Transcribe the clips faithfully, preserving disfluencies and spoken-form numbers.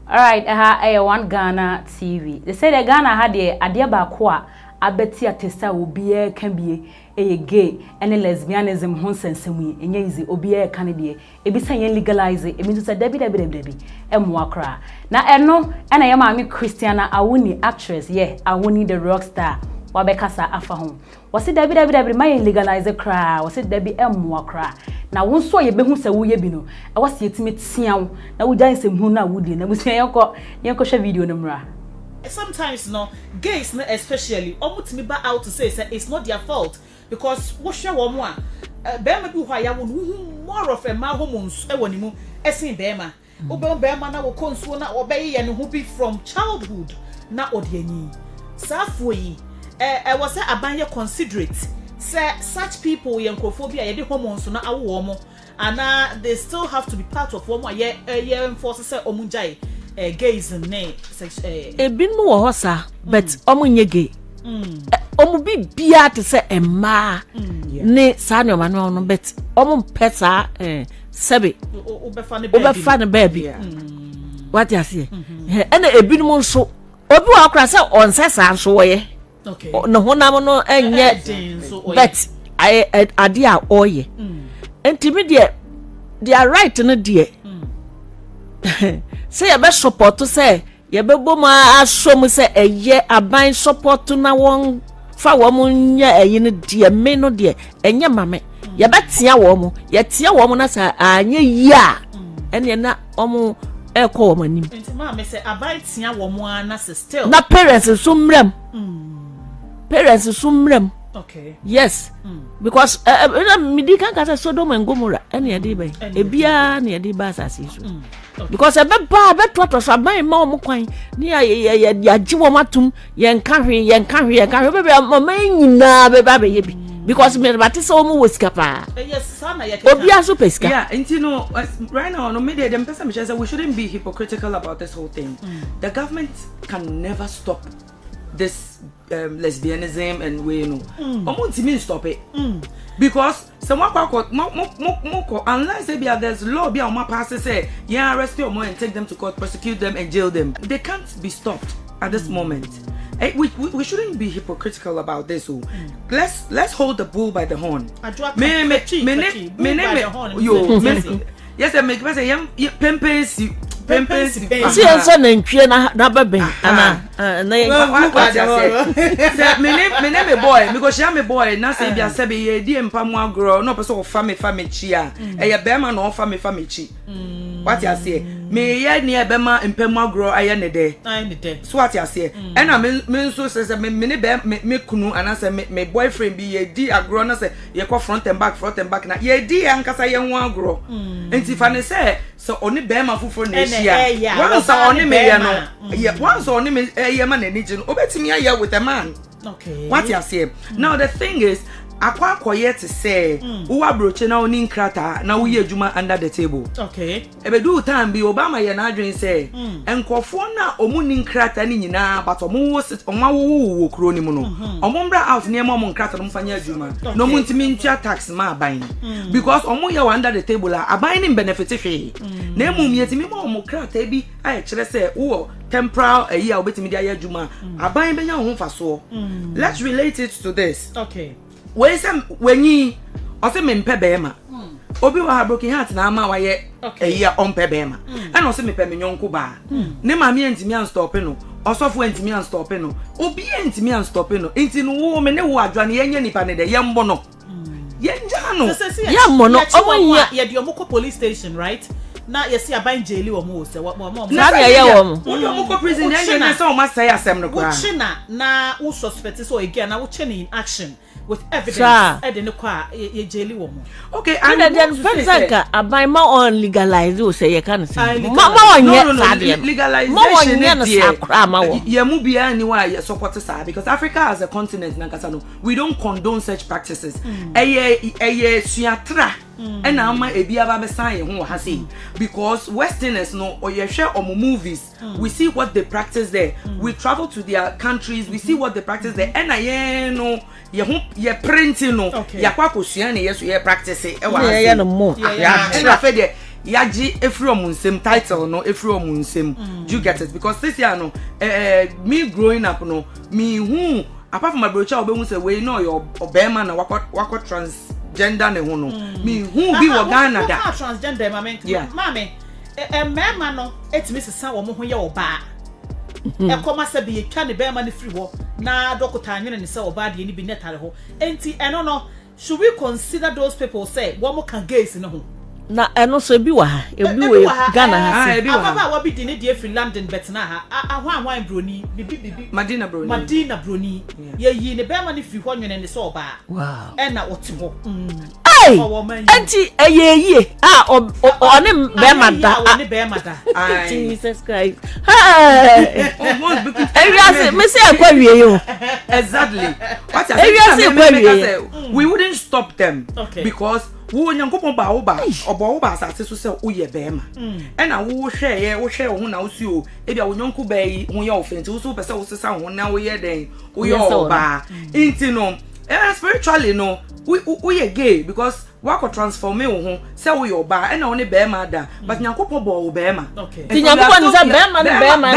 All right, aha, uh, one Ghana T V. They say the Ghana had the idea about kwa abeti atesta obiye can be a gay and lesbianism honsensemi and easy obiye candidate. It be saying legalize it. It means a debbie debbie debbie and wakra. Now I know and I am a Christiana Awuni actress, yeah, Awuni the rock star. Wabekasa afa home. Was it debbie debbie debbie my legalize a cry? Was it debbie em wakra? Now one saw ye behu se wo ye bi no. I was yet me tian. Now we die sem hu na wudi. Na we say yanko yanko share video no mra. Sometimes no gays no especially almost me back out to say, say it's not their fault because what share one more bema bi hwa ya won more of a ma hormones e woni mu esin bema obe bema na wo konsuo na obeye ye ne ho bi from childhood na odiani safo yi eh eh was say abanye considerate say such people yankophobia ye de hormones na awo mo and they still have to be part of one ye ye enforce say omunjai eh gays ne eh e bin mo ho sa but omunye gay mm omu bi bia te say emma ne sa ne ma no but omu pesa eh sebe obefa ne baby obefa ne baby what you say and e bin mo nso obi wa kra say on sesa nso wo ye okay no honam no enye but I ade a oye enti de they right no de say you be support to say you be bo ma asom say eye aban support na won fa wo mo nya eyi no de me no de enye mame you be tia wo mo ye tia wo mo na sa anya yi a ene na omo e ko wo manim enti ma me say aban tia wo mo na still na parents so mrem parents so mrem okay yes mm. because uh, uh, midi kan ka say Sodom and Gomorrah ene e dey by e bia na e dey ba asase so mm. Okay. Because a beba beto to so ban ma mo kwan ni ya ya ya jiwo matum ye nka hwe ye nka hwe ye nka hwe beba mama nyina beba be ye bi because me bati so mo woskapa yes sana ya obi aso peska yeah and you know right now no media them person say we shouldn't be hypocritical about this whole thing. mm. The government can never stop this um, lesbianism and we you know omo ntimi stop it mm. because someone unless they be there's law be on my pass say yeah arrest them and take them to court, prosecute them and jail them, they can't be stopped at this mm. moment. Hey, we, we we shouldn't be hypocritical about this. So mm. let's let's hold the bull by the horn. Me me me me me yo yes I make say yam pempensi pempensi si enso na ntwe na na beben ana na say me me me boy me go share me boy na say bia say be ye di empam agro no person of family family chi a e ye be ma no family family chi what you say me ye ne be ma empam agro aye ne de aye ne de so what you say e na me me so say me me be me kunu ana say me boyfriend bi ye di agro na say ye ko front and back front and back na ye di ankasa ye ho agro enti fa ne say so oni be ma fufo na shia once oni me ye no ye once oni me ye ma na ni ji no obetimi aye with a man. Okay, what you say mm. Now the thing is akwa akoye to say who abroche na oni nkrata na wo ye adwuma under the table. Okay, ebe do time bi Obama ye na adwen say enkofo na omuni nkrata ni nyina but omo wo omo wo wo kro ni mu no omo mbra out ne mo nkrata no mfanya adwuma no mu ntimi ntua tax ma aban because omo ye under the table a aban ni benefit hwe na emum ye timi mo omo krata bi ai kire say wo temporal a year obetimi dia ya adwuma aban benya ho faso. Let's relate it to this. Okay, we say wenyi o say me mpe bema obi wa broken heart na ama waye a year on pe bema and o say me pe me nyonko ba ne ma me ntimi an stop no osofo ntimi an stop no obi ntimi an stop no enti no wo me ne wo adwane ye nya nipa ne de ye mbo no ye nja no ye mbo no omo ye de omoko police station right na you see aban jaili wo mo se wo mo na na ye wo mo wo do mo ko prison dey dey say o ma say asem no kwa wo china na wo suspect so again na wo china in action with evidence e dey no kwa ye jaili wo mo. Okay, and then Fenzanka aban ma on legalize o say ye kan say ma ma onye sade legalization dey sakra ma wo ye mu bia ni wa ye support sa because Africa as a continent na kasa no we don't condone such practices. Eye eye suatra and now my ebiaba be say ho ha say because Westerners no or you share on movies mm. we see what they practice there. mm. We travel to their countries, we see what they practice there, and I no ye ho ye printing no ya kwa kosua na ye so ye practice e wa say yeah no more yeah and I fed there yaji efri omunsem title no efri omunsem. Do you get it? Because this year no eh me growing up no me who apart from my brother obe hu say we know your obema na wako wako transgender ne ho no me who be wo Ghana da transgender mama mama e mema no etimi sesa wo mo ho ye oba e koma se be twa ne bema ne free wo na dokota anwene ne se oba de ni bi netare ho enti eno no should we consider those people say wo mo kan gays ne ho na eno so bi wa ha ebi we Ghana ha ah ebi wa baba wa bi di ne die free London bet na ha ahwan ahwan broni bibi bibi Madina broni Madina broni ye yi ne bema ne free ho nwene ne se oba wow e na wote ho ai enti eyeye ah oni bema da oni bema da Jesus Christ hey ewiase me say akwa wie yo exactly what I say we wouldn't stop them okay. Because wo nyankopon ba wo ba obo wo ba asase so se wo ye bema e na wo hwe ye wo hwe wo na wo si o e bia wo nyonko ba yi wo ye ofenti wo so pese wo sesa wo na wo ye den wo ye oba inti no eh spiritually no we we ye gay because wa ko transform wo ho se wo ye oba e na wo ne bema da but nyankopon bo wo bema okay ti nyankopon ni se bema ne bema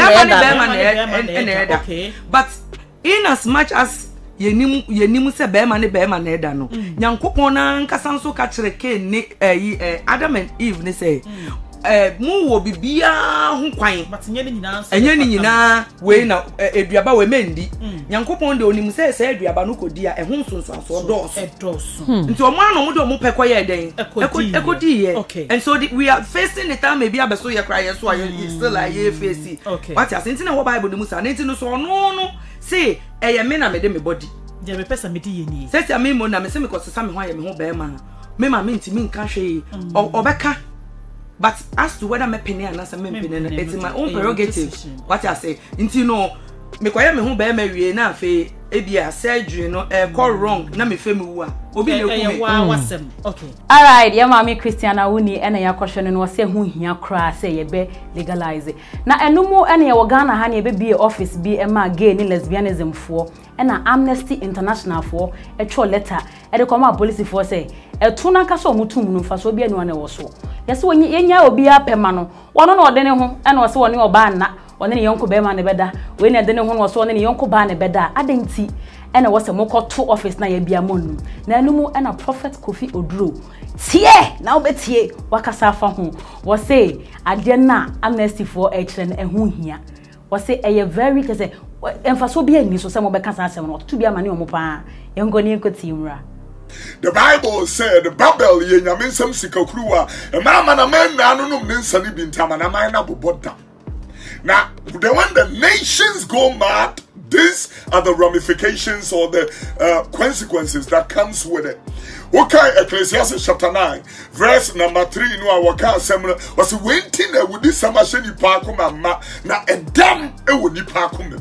ne da okay but in as much as yenim yenim se bema ne bema na eda no nyankopon na nkasa nso ka kire ke ne eh Adam and Eve ne say eh mu wo bibia ho kwan but nye ni nyina nso enye ni nyina we na eduaba we mendi nyankopon de onim se se eduaba no kodi a ehun sonso aso dos edos nti o ma no mo de o mo pekọ ye den ekodi ye and so the, we are facing the time maybe abeso ye cry so are still like ye face what you think na wo Bible ni musa nti no so no no say eh me na me de me body je me pesa me di ye ni say say me mo na me say me ko sesa me ho aye me ho be ma me ma me nti me nka hwe obeka. But as to whether me penny and answer me penny, it's my own prerogative. What I say, until no, me kwaya me hu be me wie na fe ebia surgery no e call wrong na me femi wu a obi na ku me wasem. Okay. All right, ya mama Christiana Wuni ena ya kwhwene no se hu hia kra se ye be legalize. Na enumu ena ye Ghana ha na ye be be office bi e ma gay ni lesbianism fo ena Amnesty International fo e cho letter e de koma police fo say e tuna ka so mutum no fa so bi enu na wo so. Yesi wonye yenya obi apema no wono na odene ho ena wo se woni oba na one ne yonko be ma ne beda we ne de ne ho no so one ne yonko ba ne beda adenti ena wo se mokoto office na ye bia monu na anumu ena Prophet Kofi Oduro tie na obetie wakasa fa ho wo se ade na Amnesty for ekren ehun hia wo se eye very kese emfaso bia ni so se mo be kasa asem no to bia mane omo pa yengo ni enkoti mra. The Bible said Babel ye nyame nsam sikakruwa e mama na man na no num nsani bintama na man na boboda. Now the when the nations go mad, these are the ramifications or the uh, consequences that comes with it. Okay, Ecclesiastes chapter nine, verse number three. No, our car seminar was waiting with this samasheni parkum ma na edam e woni parkum.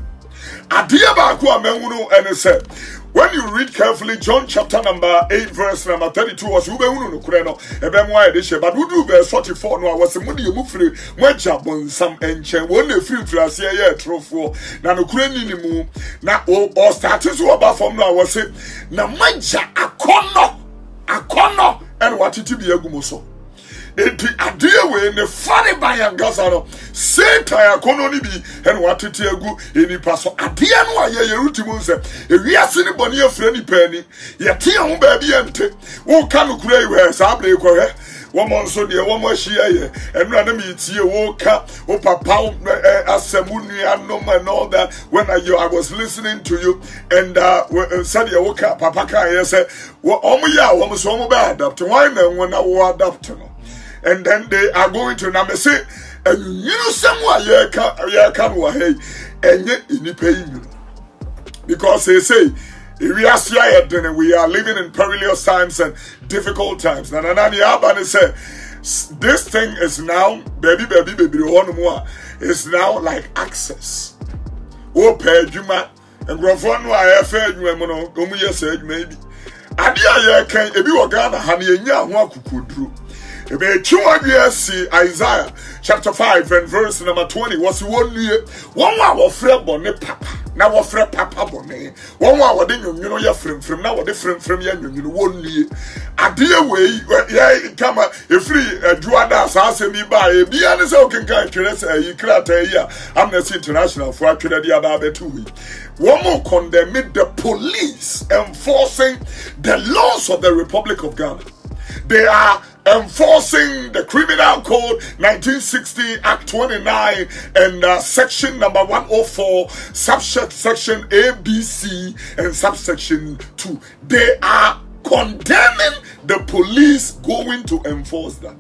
Adia ba ko amenwu and it said, when you read carefully John chapter number eight verse number thirty-two was ube unu no kure no ebe mo aye de she but we do verse forty-four no was mo de mu free mo jabon sam enchen won na free free ase ye trofo na no kure ni ni mu na o start so oba from no was say na manja akono akono and what it be agumo so enti adie we ne fare bayan gasa no satan akono ni bi and what it egu eni paso adie no aye ye rutimu se ewiase ni boni afre ni pani ye tie ho ba bi ente wo ka no kura iwe sa able ko he wo mo nso de wo mo hia ye enura na mi tie wo ka wo papa asemu nuanom and all that when I, you, I was listening to you and uh said ye wo ka papa ka ye say wo omo ya wo mo so mo ba adapt why na wo na wo adapt no. And then they are going to now say, and you know, somewhere you can way, and yet in the pain. Because they say, we are scared, then we are living in perilous times and difficult times. And then the Abba say, this thing is now, baby, baby, baby, one more, is now like access. Oh, pay Juma, and Grafon, I have fed you, and Mono, said maybe. Adia, can, if you are Ghana, honey, and ya, one could do. Ebe chua see Isaiah chapter five and verse number twenty. Was one year one hour free bonnet papa. Now what free papa bonnet. One hour then you know your friend from now what different from you you one year. A dear way yeah come a free a duada sasa me by a be honest okay can curious a you crata here. Amnesty International for actually the about two weeks. One more condemn the police enforcing the laws of the Republic of Ghana. They are enforcing the Criminal Code nineteen sixty Act twenty-nine and uh, section number one oh four, subsection A, B, C, and subsection two. They are condemning the police going to enforce that.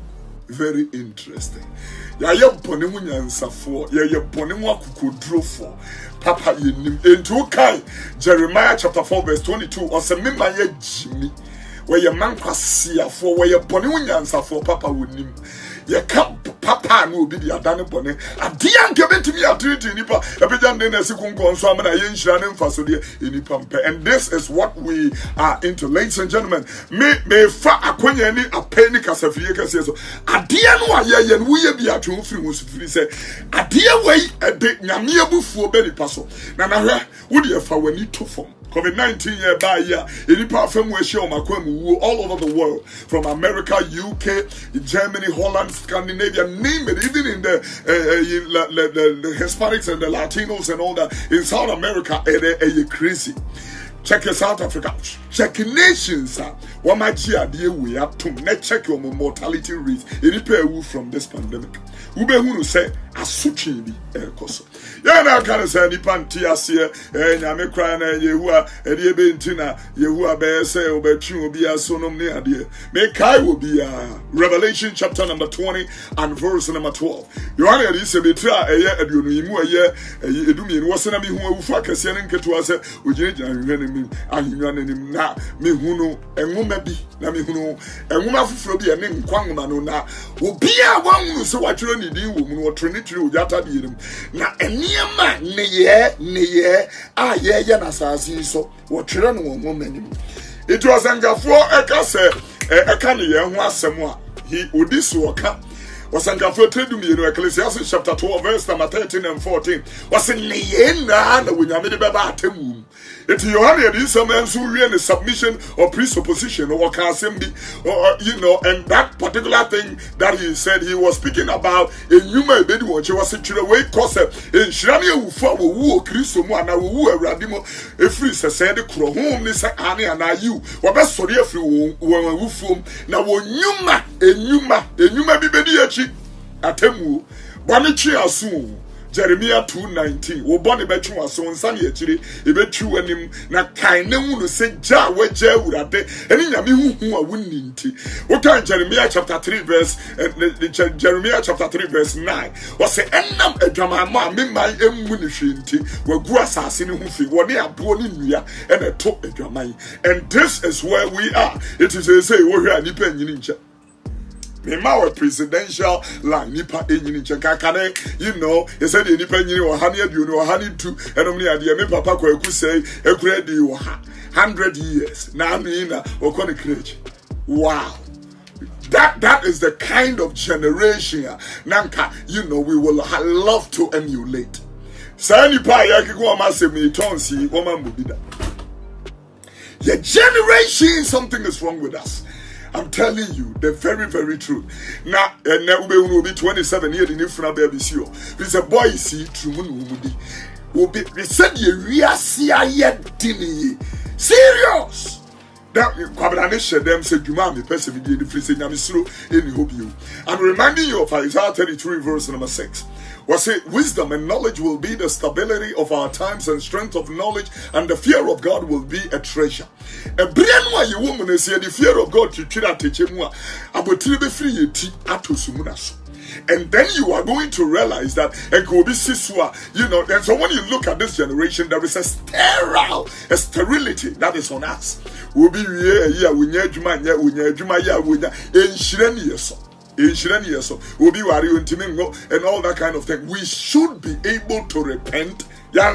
Very interesting. Ya ye bone mu nyansafo, ya ye bone mu akukodrofo. Papa yenim entu kai Jeremiah chapter four verse twenty-two or se me ma ye jimi. Where your man kwasia for where your bonny unyansa for papa with him. You can't papa no be the adane bonny. A dear given to me a treaty nipa. A pigeon then a second consumer a yen shannon fasodia in pampe. And this is what we are into, ladies and gentlemen. Me me fa a quanyani a penny casafia says so. A dear no ye and we be at home free was free say. A dear way a day Namia before Benny Paso. Nana would you for when you to form. COVID nineteen year by year, any part from where show my all over the world, from America, U K, Germany, Holland, Scandinavia, name it, even in the, uh, the, the, the Hispanics and the Latinos and all that, in South America, it's crazy. Check your South Africa. Check nations. What my dear we have to net check your mortality rate. Any pair from this pandemic. Ube who say a suchi be a coso. Yeah, now can say any pantias here, and I may cry and Yehua, and Yebentina, Yehua bear say, Obetu will be a sonum near dear. Make I will be a Revelation chapter number twenty and verse number twelve. You are a Disabitra, a year, and you know, a year, a do me, wasn't a me who fuck a sending to us, which you and you and na me who know, and woman be, na me who know, and woman for be a name, Quangman, na, will be a one who so what you need, woman, or Trinity, Yata be them. Now, and near man, ne ye, ne ye, ah, ye, yanasasi, so what children woman. It was Angafo, Eka say, Eka ne ye, who was someone, he would this worker. Was Angafo trade me in Ecclesiastes chapter twelve, verse number thirteen and fourteen. Was in the end, when you made a baby. It's Yohane, this a man who really submission or presupposition or can be, or you know, and that particular thing that he said he was speaking about in human baby watch was a way concept in Shrania who fought woo Christo and I woo a radimo a free said the crow home this Annie and I you what best for the free when we form now when Numa a Numa a Numa baby atemu Banichi soon. Jeremiah two nineteen. Wo bone betwe aso nsa ne akire ebetwi anim na kan ne hu no se ja waja urade eni nyame hu hu a wonni nti. Wo kan Jeremiah chapter three verse uh, Jeremiah chapter three verse nine. Wo se enam adwama ma me man emu ne hwe nti wagu asase ne hu fi wo ne abo ne nua ene to adwama. And this is where we are. It is a say wo hwe anipa nyini nche. Me ma presidential line nipa enyini chenkakane you know he said the nipa enyini o hani aduonu o hani two enom ne ade me papa kwa eku say ekura di o ha one hundred years na me na okone crèche. Wow, that that is the kind of generation nanka you know we will love to emulate. Say nipa yakiko amasem ni tonsi o man bobida. Your generation, something is wrong with us. I'm telling you the very, very truth. Now, and now we will be twenty-seven years in Ifra baby. See, this a boy see true moon will be said ye real see yet dinny. Serious. That Quabranisha them said you mammy person the free saying I'm slow in hope you. I'm reminding you of Isaiah thirty-three verse number six. Was it wisdom and knowledge will be the stability of our times, and strength of knowledge and the fear of God will be a treasure. A brain why you woman is here, the fear of God to try to teach him about three free ato sumunas. And then you are going to realize that it could be siswa, you know. And so when you look at this generation, there is a sterile, a sterility that is on us. We'll be here, yeah, we need you, man, yeah, we need you, man, yeah, we need you, we'll be worried and all that kind of thing. We should be able to repent Yeah,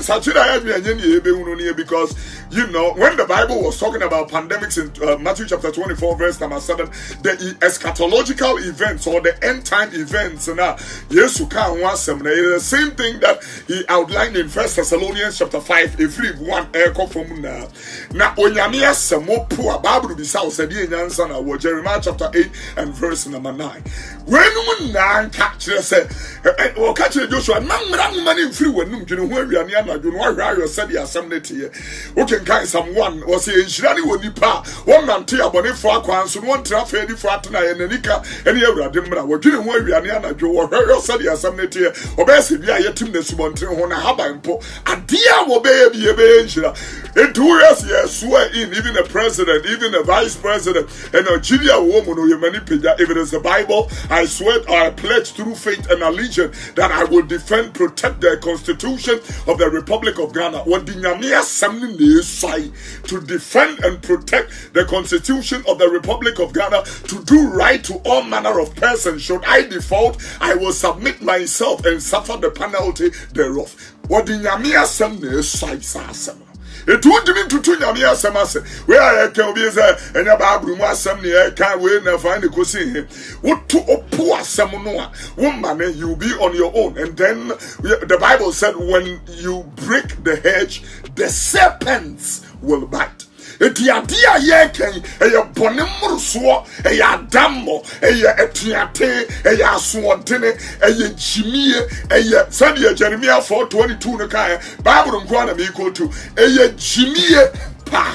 because you know when the Bible was talking about pandemics in uh, Matthew chapter twenty-four, verse number seven, the eschatological events or the end time events, and uh, yes, you can't want some. The same thing that he outlined in First Thessalonians chapter five, if we one echo from now. Now, Onyamia Samo poor Bible be south said Yansana, Jeremiah chapter eight and verse number nine. When we now catch us, or catch Joshua, man, money free when you know where we are. You know why you said the assembly here. Who can kind someone or say Shirani will nipa one man tea about it for a quans and one traffic for Atana and Nika and the other Dimra. We're getting where we are near Joe or her said the assembly here or best if you are yet in the Sumonte on a haba and po a dear will be a angel. In two years, yes, swear in even the president, even the vice president, and a Julia woman who you manipulate. If it is the Bible, I swear or I pledge through faith and allegiance that I will defend, protect the Constitution of the Republic of Ghana. What the Nyamia Samni say to defend and protect the Constitution of the Republic of Ghana, to do right to all manner of persons. Should I default, I will submit myself and suffer the penalty thereof. What the Nyamia Samni say, Sasam. It won't mean to two Nyamia Samase. Where I can be there and about Bruma Samni, I can't wait and find the cousin. What to a poor Samonoa woman, you'll be on your own. And then the Bible said, when you break the hedge, the serpents will bite. Eti adia ye ken eye bonemuru so eye adammo eye etiate eye asodene eye jimie eye sadia Jeremiah four twenty-two no kai Bible nko na me ko to eye jimie pa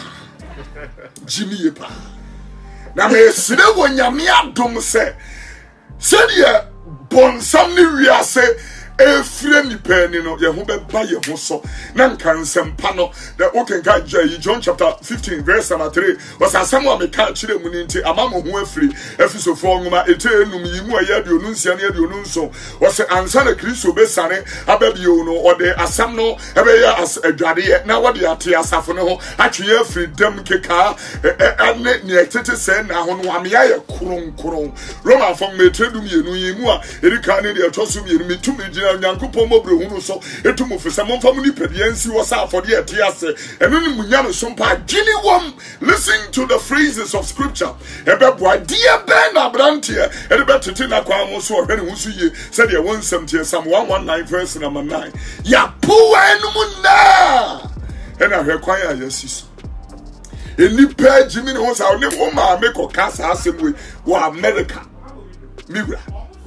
jimie pa na me sire wonyame adom se sadia bonsam ni wiase efre ni pani no ye ho beba ye ho so na nkansem no the okay ka John chapter fifteen verse number three was asamo ameka kire mu ni nti amamo ho afri efisofo ngoma ete enum yimu aya de onunsia na de onunso was ansa na Kristo besane ababio no ode asam no ebe ya as adwade na wode ate asafo no ho atwe afri dam keka ane ni etete se na ho no amya ye kron kron Roman fam metredum yenu yimu a erika ne de etoso yenu mitumi Nyankopon mobrehunu so etum ofisa momfa mu nipediansi wo sa afode ete ase eno ni munya no so mpa gini wom. Listen to the phrases of scripture ebeboa dia ben abrantie ede betete na kwa mo so ohwe ne hu so ye said ye one seventy Psalm one nineteen verse number nine ya puwa enu na ena hwe kwan ya yesis eni pa jimi ne ho sa ne wo ma me ko kasa asemwe wo America miwra.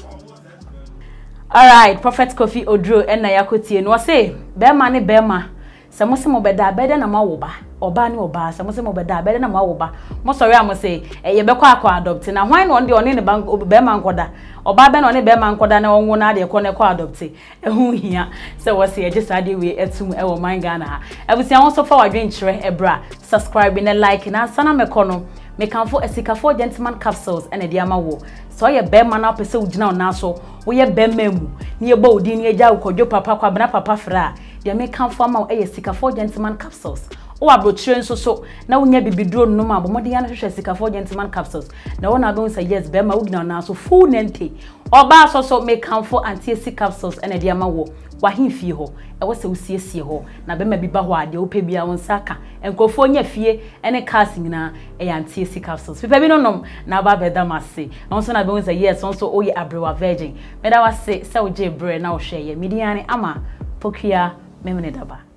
All right, Prophet Kofi Odro and Nayakotie no say bema ne bema se mo se mo beda beda na ma wo ba oba ne oba se mo se mo beda beda na ma wo ba mo sorry am say e ye bekọ akọ adopt na hwan no de one ne bema nkoda oba be na one bema nkoda na wonwo na de kọ ne kọ adopt e hu hia se wo se e just ade we etum e wo man Ghana ha ebusia won so fa wadwen kire ebra subscribe and like na sana mekọ no me kan fo esikafo gentleman capsules ene de ama wo so ye bema na pese ugina na so wo ye bema mu ni ye ba odi ni eja ukodwo papa kwa bana papa fra de me kan fo ama e esikafo gentleman capsules o abrochire nso so na wonya bibiduro no ma bomode ya na hwehwe esikafo gentleman capsules na wona go say yes bema ugina na so full nente oba so so me kan fo anti esik capsules ene de ama wo wahimfie ho e wo se usiesie ho na bema bi ba ho ade wo pebia won saka enkofo nya fie ene cast nyina e anti esik capsules pepa bi no nom na ba beda mase won so na be won say yes won so oye abrewa virgin me da wase se wo je bre na wo hwe ye midiane ama pokua memene daba.